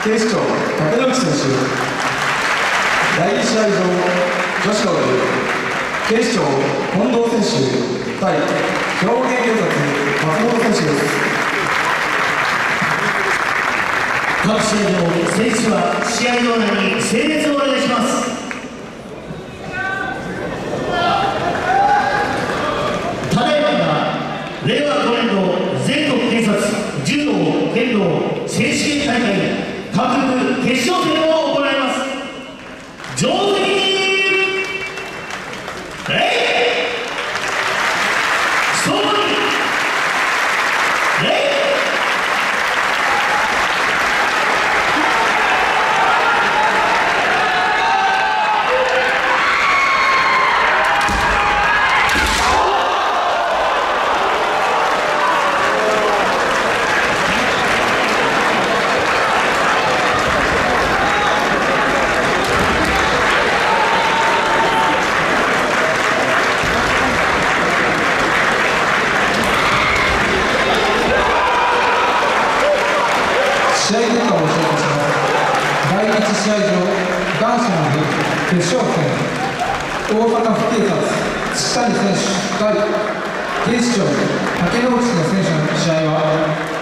警視庁竹之内選手。第2試合場女子の部警視庁近藤選手対兵庫県警察松本選手です。 各試合の選手は試合場内に整列をお願いします。ただいまから令和5年度全国警察柔道剣道選手権大会各部決勝戦を行います。上手に試合結果をお知らせします。第1試合場男子の部決勝戦、大阪府警察土谷選手対警視庁竹之内選手の試合は